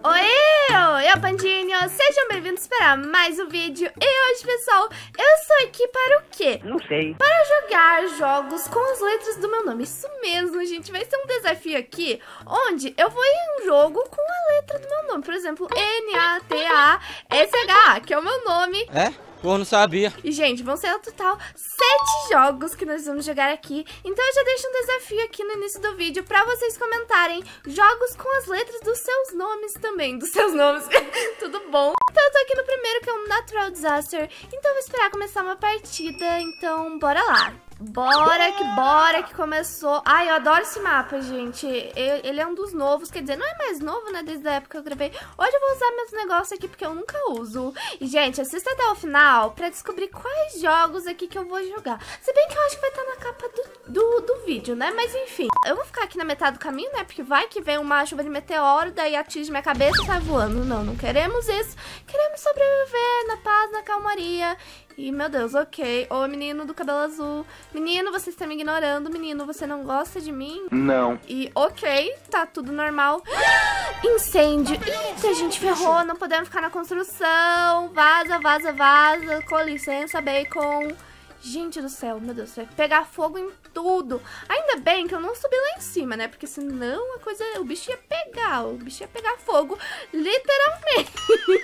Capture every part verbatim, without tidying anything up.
Oi, oi, Pandinho, sejam bem-vindos para mais um vídeo. E hoje, pessoal, eu estou aqui para o quê? Não sei. Para jogar jogos com as letras do meu nome. Isso mesmo, gente, vai ser um desafio aqui, onde eu vou em um jogo com a letra do meu nome. Por exemplo, N A T A S H A, que é o meu nome. É? Eu não sabia. E, gente, vão ser ao total sete jogos que nós vamos jogar aqui. Então eu já deixo um desafio aqui no início do vídeo pra vocês comentarem jogos com as letras dos seus nomes também. Dos seus nomes. Tudo bom? Então eu tô aqui no primeiro, que é um Natural Disaster. Então eu vou esperar começar uma partida. Então bora lá. Bora que bora que começou. Ai, eu adoro esse mapa, gente. Ele é um dos novos, quer dizer, não é mais novo, né? Desde a época que eu gravei. Hoje eu vou usar meus negócios aqui porque eu nunca uso. E, gente, assista até o final pra descobrir quais jogos aqui que eu vou jogar. Se bem que eu acho que vai estar na capa do, do, do vídeo, né? Mas enfim, eu vou ficar aqui na metade do caminho, né? Porque vai que vem uma chuva de meteoro, daí atinge minha cabeça e sai voando. Não, não queremos isso. Queremos sobreviver na paz, na calmaria. E, meu Deus, ok. Ô, menino do cabelo azul. Menino, você está me ignorando. Menino, você não gosta de mim? Não. E, ok, tá tudo normal. Incêndio. Eita, gente, ferrou. Não podemos ficar na construção. Vaza, vaza, vaza. Com licença, bacon. Gente do céu, meu Deus, vai pegar fogo em tudo. Ainda bem que eu não subi lá em cima, né? Porque senão a coisa, o bicho ia pegar, o bicho ia pegar fogo, literalmente.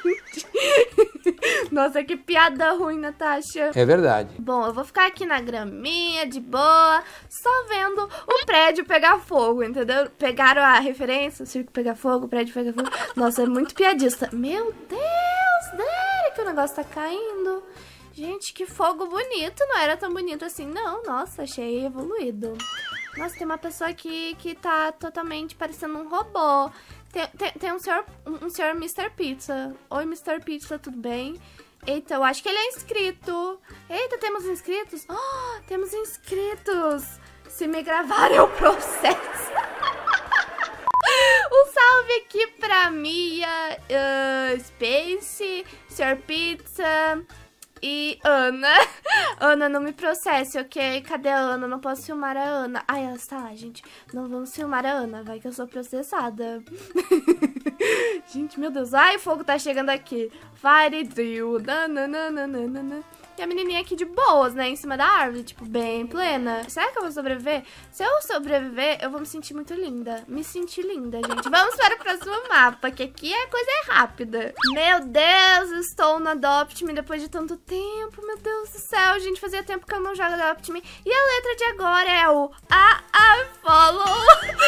Nossa, que piada ruim, Natasha. É verdade. Bom, eu vou ficar aqui na graminha, de boa, só vendo o prédio pegar fogo, entendeu? Pegaram a referência? O circo pegar fogo, o prédio pegar fogo. Nossa, é muito piadista. Meu Deus, Derek, que o negócio tá caindo. Gente, que fogo bonito. Não era tão bonito assim, não. Nossa, achei evoluído. Nossa, tem uma pessoa aqui que tá totalmente parecendo um robô. Tem, tem, tem um senhor, um, um senhor mister Pizza. Oi, mister Pizza, tudo bem? Eita, eu acho que ele é inscrito. Eita, temos inscritos? Oh, temos inscritos. Se me gravarem, eu processo. Um salve aqui pra Mia, uh, Space, senhor Pizza... E Ana. Ana, não me processe, ok? Cadê a Ana? Não posso filmar a Ana. Ai, ela está lá, gente. Não vamos filmar a Ana. Vai que eu sou processada. Gente, meu Deus. Ai, o fogo tá chegando aqui. Fire drill. Nananana. E a menininha aqui de boas, né? Em cima da árvore, tipo, bem plena. Será que eu vou sobreviver? Se eu sobreviver, eu vou me sentir muito linda. Me sentir linda, gente. Vamos para o próximo mapa, que aqui a coisa é rápida. Meu Deus, estou no Adopt Me depois de tanto tempo. Meu Deus do céu, gente. Fazia tempo que eu não jogo Adopt Me. E a letra de agora é o I, I follow.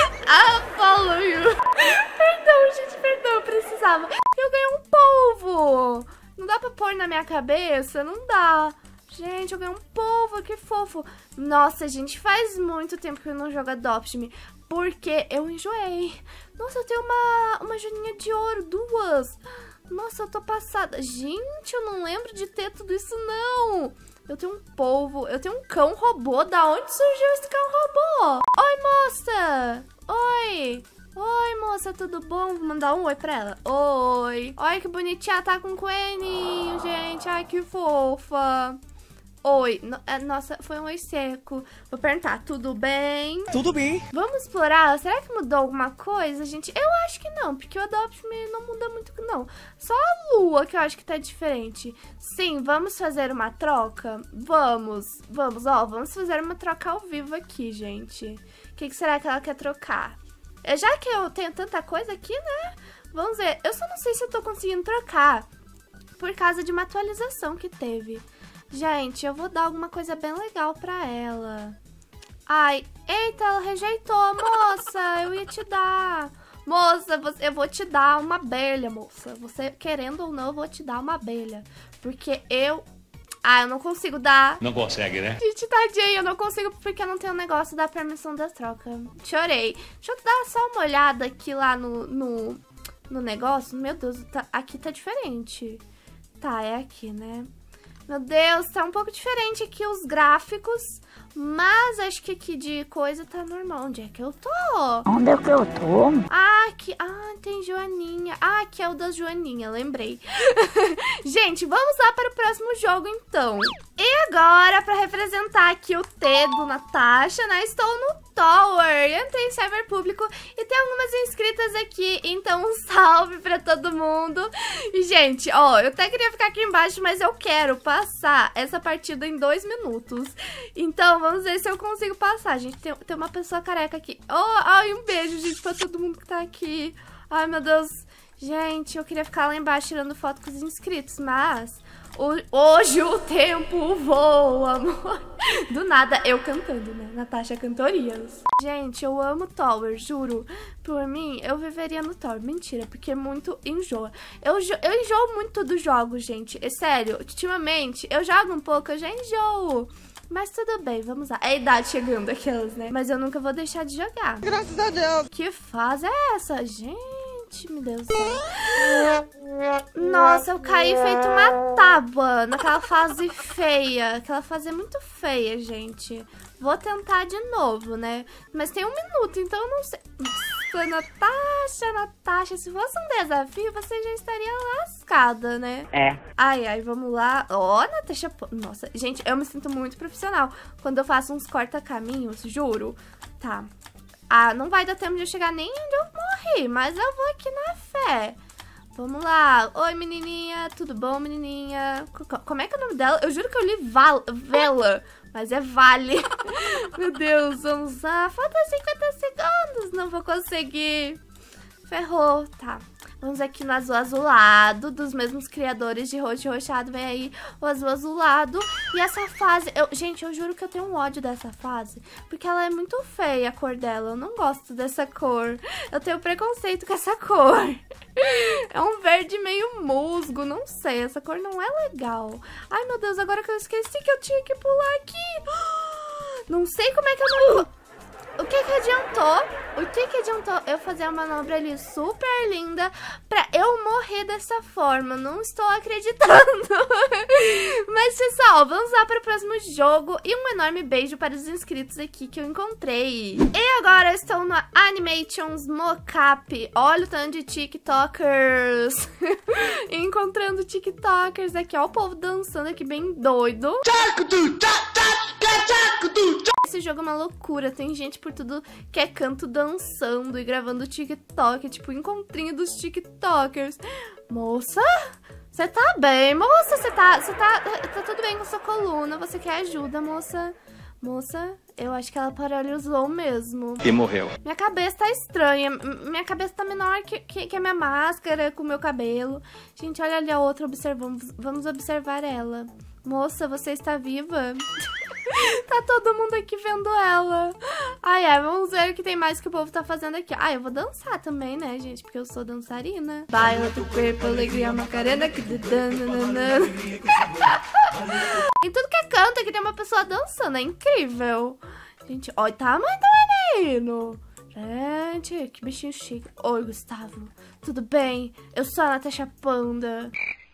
I follow you. Perdão, gente, perdão. Eu precisava. Eu ganhei um polvo. Não dá pra pôr na minha cabeça? Não dá. Gente, eu ganhei um polvo, que fofo. Nossa, gente, faz muito tempo que eu não jogo Adopt Me. Porque eu enjoei. Nossa, eu tenho uma, uma joaninha de ouro, duas. Nossa, eu tô passada. Gente, eu não lembro de ter tudo isso, não. Eu tenho um polvo, eu tenho um cão robô. Da onde surgiu esse cão robô? Oi, moça. Oi. Oi, moça, tudo bom? Vou mandar um oi pra ela. Oi. Olha que bonitinha, ela tá com um coelhinho, gente. Ai, que fofa. Oi. No, é, nossa, foi um oi seco. Vou perguntar, tudo bem? Tudo bem. Vamos explorar? Será que mudou alguma coisa, gente? Eu acho que não, porque o Adopt Me não muda muito, não. Só a lua que eu acho que tá diferente. Sim, vamos fazer uma troca? Vamos. Vamos, ó, vamos fazer uma troca ao vivo aqui, gente. O que, que será que ela quer trocar? Já que eu tenho tanta coisa aqui, né? Vamos ver. Eu só não sei se eu tô conseguindo trocar por causa de uma atualização que teve. Gente, eu vou dar alguma coisa bem legal pra ela. Ai, eita, ela rejeitou, moça. Eu ia te dar. Moça, você, eu vou te dar uma abelha, moça. Você, querendo ou não, eu vou te dar uma abelha. Porque eu... Ah, eu não consigo dar. Não consegue, né? Gente, tadinha, eu não consigo porque eu não tenho o negócio da permissão da troca. Chorei. Deixa eu dar só uma olhada aqui lá no, no, no negócio. Meu Deus, tá, aqui tá diferente. Tá, é aqui, né? Meu Deus, tá um pouco diferente aqui os gráficos. Mas acho que aqui de coisa tá normal. Onde é que eu tô? Onde é que eu tô? Ah, aqui. Ah, tem Joaninha. Ah, aqui é o da Joaninha, lembrei. Gente, vamos lá para o próximo jogo, então. E agora, pra representar aqui o T do Natasha, né? Estou no Tower. Eu entrei em server público e tem algumas inscritas aqui. Então, um salve pra todo mundo. E, gente, ó, eu até queria ficar aqui embaixo, mas eu quero passar essa partida em dois minutos. Então, vamos ver se eu consigo passar. Gente, tem, tem uma pessoa careca aqui. Oh, ai, um beijo, gente, pra todo mundo que tá aqui. Ai, meu Deus. Gente, eu queria ficar lá embaixo tirando foto com os inscritos, mas... hoje o tempo voa, amor. Do nada, eu cantando, né? Natasha Cantorias. Gente, eu amo Tower, juro. Por mim, eu viveria no Tower. Mentira, porque é muito enjoa. Eu, eu enjoo muito dos jogos, gente. É sério, ultimamente, eu jogo um pouco, eu já enjoo. Mas tudo bem, vamos lá. É a idade chegando, aquelas, né? Mas eu nunca vou deixar de jogar. Graças a Deus. Que fase é essa, gente? Meu Deus do céu. Nossa, eu caí feito uma tábua naquela fase feia. Aquela fase é muito feia, gente. Vou tentar de novo, né? Mas tem um minuto, então eu não sei. Nossa, Natasha, Natasha, se fosse um desafio, você já estaria lascada, né? É. Ai, ai, vamos lá. Ó, oh, Natasha. Nossa, gente, eu me sinto muito profissional quando eu faço uns corta-caminhos, juro. Tá. Ah, não vai dar tempo de eu chegar nem onde eu morri, mas eu vou aqui na fé. Vamos lá. Oi, menininha. Tudo bom, menininha? Como é que é o nome dela? Eu juro que eu li Val Vela, mas é Vale. Meu Deus, vamos lá. Faltam cinquenta segundos. Não vou conseguir. Ferrou. Tá. Vamos aqui no azul azulado, dos mesmos criadores de roxo e roxado. Vem aí o azul azulado. E essa fase... Eu, gente, eu juro que eu tenho um ódio dessa fase. Porque ela é muito feia, a cor dela. Eu não gosto dessa cor. Eu tenho preconceito com essa cor. É um verde meio musgo. Não sei, essa cor não é legal. Ai, meu Deus, agora que eu esqueci que eu tinha que pular aqui. Não sei como é que eu não... O que que adiantou? O que que adiantou eu fazer a manobra ali super linda pra eu morrer dessa forma? Não estou acreditando. Mas, pessoal, vamos lá para o próximo jogo. E um enorme beijo para os inscritos aqui que eu encontrei. E agora eu estou no Animations Mocap. Olha o tanto de TikTokers. Encontrando TikTokers aqui. Ó, o povo dançando aqui bem doido. Esse jogo é uma loucura, tem gente por tudo que é canto dançando e gravando TikTok, tipo, encontrinho dos TikTokers. Moça, você tá bem, moça, você tá, você tá, tá tudo bem com sua coluna, você quer ajuda, moça? Moça, eu acho que ela paralisou mesmo. E morreu. Minha cabeça tá estranha, minha cabeça tá menor que, que, que a minha máscara com o meu cabelo. Gente, olha ali a outra observando, vamos observar ela. Moça, você está viva? Tá todo mundo aqui vendo ela. Ai, ai, vamos ver o que tem mais que o povo tá fazendo aqui. Ah, eu vou dançar também, né, gente? Porque eu sou dançarina. Baila do corpo, alegria, macarena. Que... Em tudo que é canto aqui tem uma pessoa dançando. É incrível. Gente, olha o tamanho do menino. Gente, que bichinho chique. Oi, Gustavo. Tudo bem? Eu sou a Natasha Panda.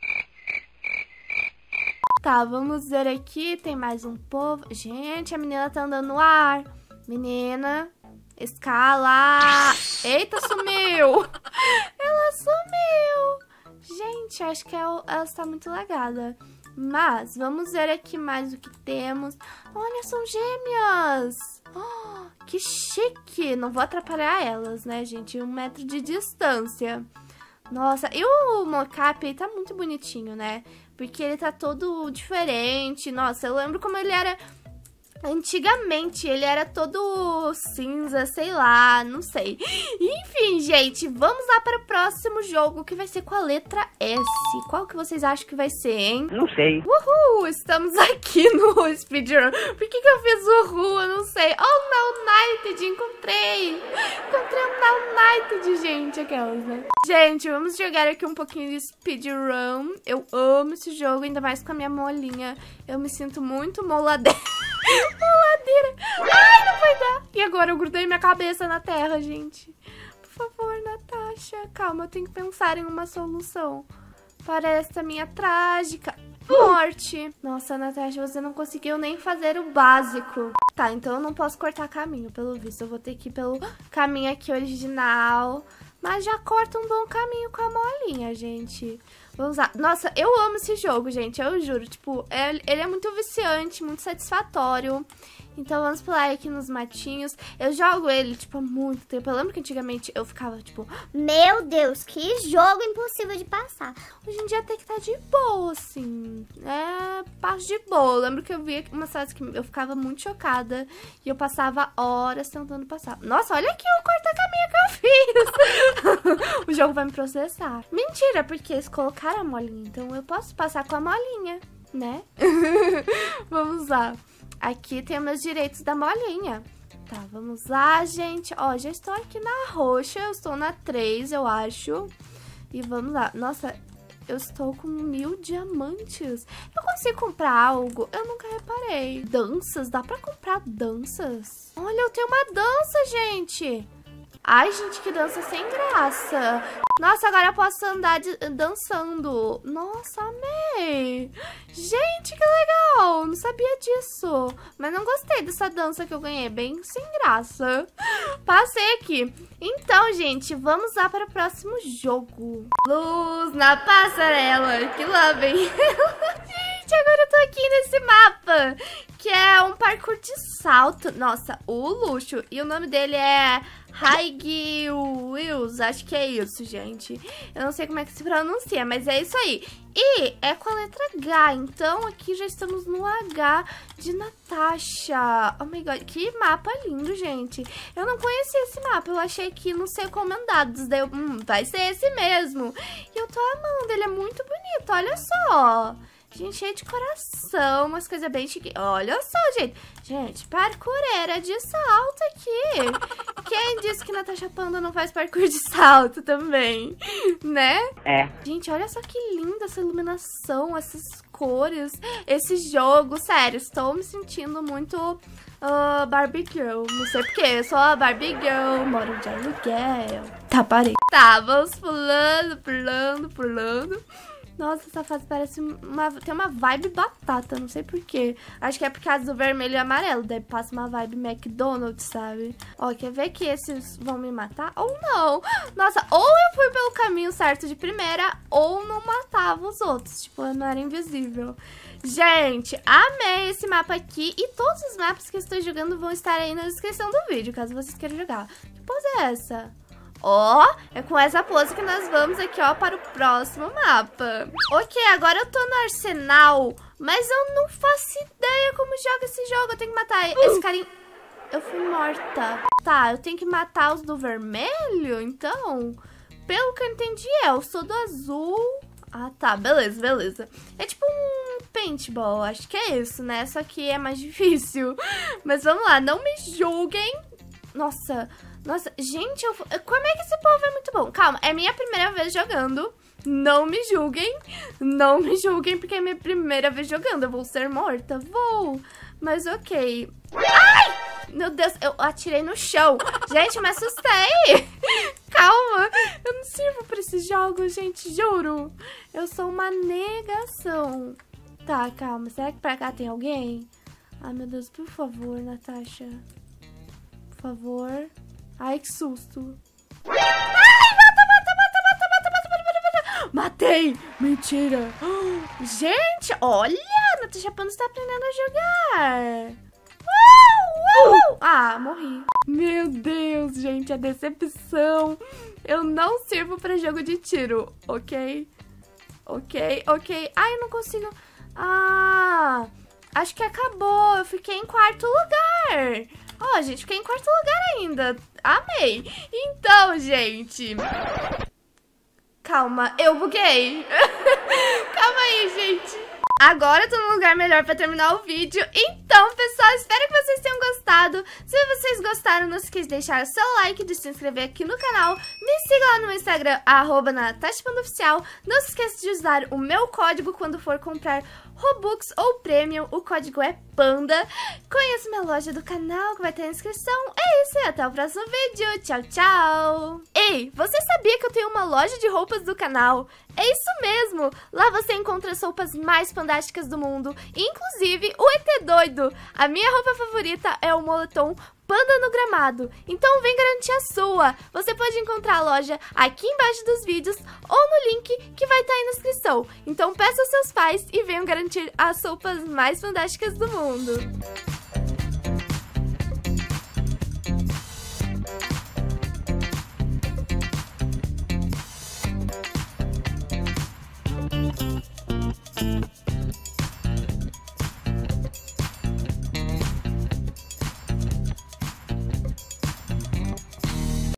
Tá, vamos ver aqui, tem mais um povo. Gente, a menina tá andando no ar. Menina, escala. Eita, sumiu. Ela sumiu. Gente, acho que ela, ela está muito lagada. Mas, vamos ver aqui mais o que temos. Olha, são gêmeas. Oh, que chique. Não vou atrapalhar elas, né, gente? Um metro de distância. Nossa, e o mocap tá muito bonitinho, né? Porque ele tá todo diferente. Nossa, eu lembro como ele era antigamente. Ele era todo cinza, sei lá, não sei. Enfim, gente, vamos lá para o próximo jogo, que vai ser com a letra S. Qual que vocês acham que vai ser, hein? Não sei. Uhul, estamos aqui no speedrun. Por que que eu fiz uhul? Eu não sei. Oh, Now United, encontrei. Encontrei o Now United, gente, aquelas, né? Gente, vamos jogar aqui um pouquinho de speedrun. Eu amo esse jogo, ainda mais com a minha molinha. Eu me sinto muito moladeira. Moladeira. Ai, não vai dar. E agora eu grudei minha cabeça na terra, gente. Por favor, Natasha. Calma, eu tenho que pensar em uma solução para esta minha trágica morte. Nossa, Natasha, você não conseguiu nem fazer o básico. Tá, então eu não posso cortar caminho, pelo visto. Eu vou ter que ir pelo caminho aqui original. Mas já corta um bom caminho com a molinha. molinha, gente. Vamos lá. Nossa, eu amo esse jogo, gente, eu juro. Tipo, ele é muito viciante, muito satisfatório. Então vamos pular aqui nos matinhos. Eu jogo ele, tipo, há muito tempo. Eu lembro que antigamente eu ficava, tipo, meu Deus, que jogo impossível de passar. Hoje em dia até que tá de boa, assim. É, passo de boa. Eu lembro que eu via umas fases que eu ficava muito chocada. E eu passava horas tentando passar. Nossa, olha aqui o corta-caminho que eu fiz. O jogo vai me processar. Mentira, porque eles colocaram a molinha. Então eu posso passar com a molinha, né? Vamos lá. Aqui tem meus direitos da molinha. Tá, vamos lá, gente. Ó, já estou aqui na roxa. Eu estou na três, eu acho. E vamos lá. Nossa, eu estou com mil diamantes. Eu consigo comprar algo? Eu nunca reparei. Danças? Dá pra comprar danças? Olha, eu tenho uma dança, gente. Ai, gente, que dança sem graça. Nossa, agora eu posso andar de, dançando. Nossa, amei. Gente, que legal. Não sabia disso. Mas não gostei dessa dança que eu ganhei. Bem sem graça. Passei aqui. Então, gente, vamos lá para o próximo jogo. Luz na passarela. Que lá vem. Gente, agora eu tô aqui nesse mapa. Que é um parkour de salto. Nossa, o luxo. E o nome dele é High Wheels. Acho que é isso, gente. Eu não sei como é que se pronuncia, mas é isso aí. E é com a letra H. Então aqui já estamos no H de Natasha. Oh my god, que mapa lindo, gente. Eu não conhecia esse mapa. Eu achei aqui nos recomendados. Daí eu, hum, vai ser esse mesmo. E eu tô amando. Ele é muito bonito. Olha só. Gente, cheio de coração, umas coisas bem chique. Olha só, gente. Gente, parkoureira de salto aqui. Quem disse que Natasha Panda não faz parkour de salto também? Né? É. Gente, olha só que linda essa iluminação, essas cores, esse jogo. Sério, estou me sentindo muito uh, Barbie Girl. Não sei porquê, eu sou a Barbie Girl, moro de aluguel. Tá, parei. Tá, vamos pulando, pulando, pulando. Nossa, essa fase parece uma... Tem uma vibe batata, não sei porquê. Acho que é por causa do vermelho e amarelo. Daí passa uma vibe McDonald's, sabe? Ó, quer ver que esses vão me matar? Ou não. Nossa, ou eu fui pelo caminho certo de primeira, ou não matava os outros. Tipo, eu não era invisível. Gente, amei esse mapa aqui. E todos os mapas que eu estou jogando vão estar aí na descrição do vídeo, caso vocês queiram jogar. Que pose é essa? Ó, oh, é com essa pose que nós vamos aqui, ó, para o próximo mapa. Ok, agora eu tô no arsenal, mas eu não faço ideia como joga esse jogo. Eu tenho que matar uh. esse carinha. Eu fui morta. Tá, eu tenho que matar os do vermelho, então? Pelo que eu entendi, é, eu sou do azul. Ah, tá, beleza, beleza. É tipo um paintball, acho que é isso, né? Só que é mais difícil. Mas vamos lá, não me julguem. Nossa... Nossa, gente, eu... como é que esse povo é muito bom? Calma, é minha primeira vez jogando. Não me julguem. Não me julguem, porque é minha primeira vez jogando. Eu vou ser morta? Vou. Mas ok. Ai! Meu Deus, eu atirei no chão. Gente, eu me assustei. Calma. Eu não sirvo pra esses jogos, gente, juro. Eu sou uma negação. Tá, calma. Será que pra cá tem alguém? Ai, meu Deus, por favor, Natasha. Por favor. Ai, que susto. Ai, mata, mata, mata, mata, mata, mata, mata, mata. Matei! Mentira. Gente, olha, Natasha Panda está aprendendo a jogar. Uh, uh. Ah, morri. Meu Deus, gente, a decepção. Eu não sirvo pra jogo de tiro, ok? Ok, ok. Ai, eu não consigo... Ah, acho que acabou. Eu fiquei em quarto lugar. Ó, oh, gente, fiquei em quarto lugar ainda. Amei. Então, gente... Calma, eu buguei. Calma aí, gente. Agora eu tô num lugar melhor pra terminar o vídeo. Então, pessoal, espero que vocês tenham gostado. Se vocês gostaram, não se esqueça de deixar o seu like, de se inscrever aqui no canal. Me siga lá no meu Instagram, arroba Natasha Panda Oficial. Não se esqueça de usar o meu código quando for comprar Robux ou Premium. O código é PANDA. Conheça minha loja do canal, que vai ter na descrição. É isso, e até o próximo vídeo. Tchau, tchau. Ei, você sabia que eu tenho uma loja de roupas do canal? É isso mesmo! Lá você encontra as roupas mais fantásticas do mundo, inclusive o E T doido. A minha roupa favorita é o moletom Panda no Gramado. Então vem garantir a sua. Você pode encontrar a loja aqui embaixo dos vídeos ou no link que vai estar aí na descrição. Então peça aos seus pais e venham garantir as roupas mais fantásticas do mundo.